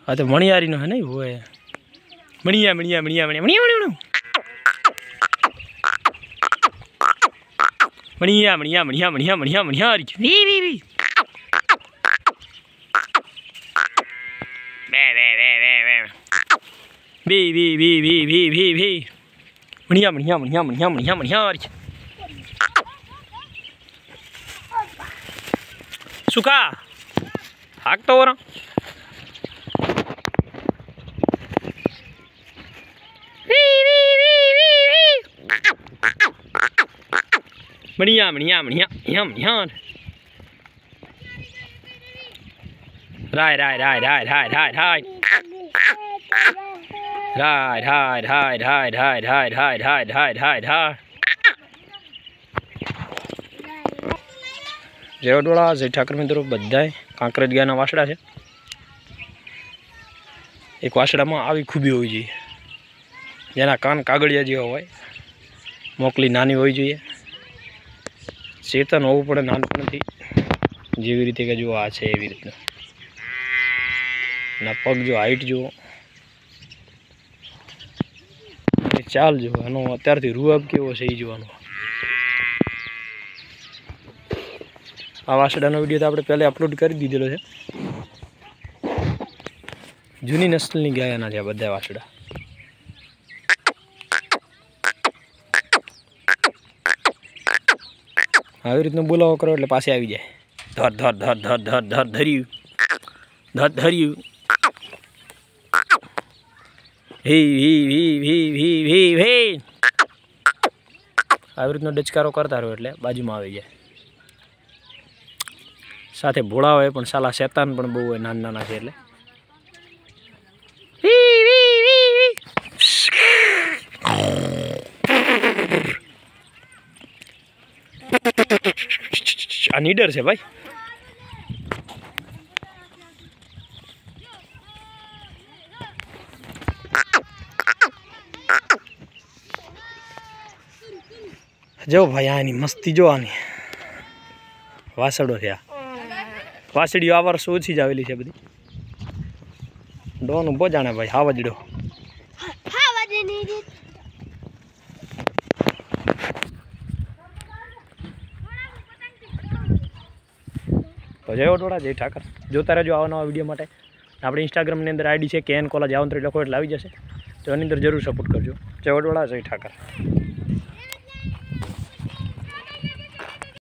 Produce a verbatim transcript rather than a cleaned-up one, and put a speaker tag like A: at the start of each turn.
A: हाँ तो मणियारी नो है नहीं वो है मणिया मणिया मणिया मणिया मणिया मणिया मणिया मणिया मणिया मणिया मणिया मणिया वी वी वी वी वी वी वी वी वी वी मणिया मणिया मणिया मणिया मणिया मणिया सुखा हाक तो वरा बढ़िया बढ़िया बढ़िया बढ़िया बढ़िया राय राय राय राय राय राय राय राय राय राय राय राय राय राय राय राय राय राय जेवडोला जय ठाकर मित्रों बधाय कांकरेज गायना वासड़ा है। एक वासड़ा में आवी खूबी होवी जोईए जेना कान कागड़िया जेवा होय मोकली नानी होवी जोईए चेतन होवू पड़े नानपणथी जेवी रीते के जो आ छे एवी रीतना ना पग जो हाइट जो चाल जो एनो अत्यारथी रूअब केवो छे ई जोवानो। आ वासड़ानो विडियो तो आपणे पहले अपलोड करी दीधेलो छे। जूनी नस्लनी गायना छे बधा वासड़ा। આવી રીતનું બોલાવો કરો એટલે પાસે આવી જાય ધર ધર ધર ધર ધર ધર ધર્યું ધર ધર્યું હી હી હી હી હી હી હી આવી રીતનો ડચકારો કરતા રહો એટલે બાજુમાં આવી જાય। સાથે ભોળા હોય પણ સાલા શેતાન પણ બહુ હોય નાના નાના છે એટલે आ नीडर है भाई। जो भाई आनी मस्ती जो आनी वासड़ो है वासड़ी आ वर्ष ओછી જ આવેલી છે બધી ડોન ઉભો જાણે ભાઈ હાવજડો હાવજની રીત तो जय वडोड़ा जय ठाकर जोता रहो आवा नवा विडियो माटे। अपने इंस्टाग्राम ने अंदर आईडी है के एन कोला जाओ तो लखो एटले आवी जशे तो एनी अंदर जरूर सपोर्ट करजो। जय वडोड़ा जय ठाकर।